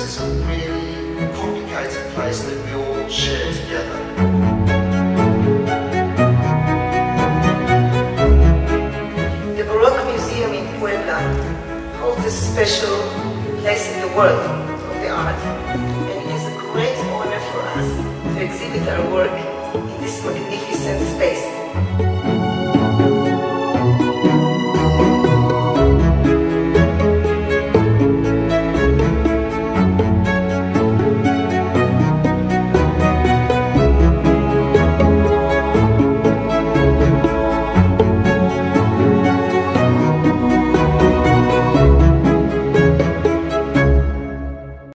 it's a really complicated place that we all share together. The Barroco Museum in Puebla holds a special place in the world of the art, and it is a great honor for us to exhibit our work in this magnificent space.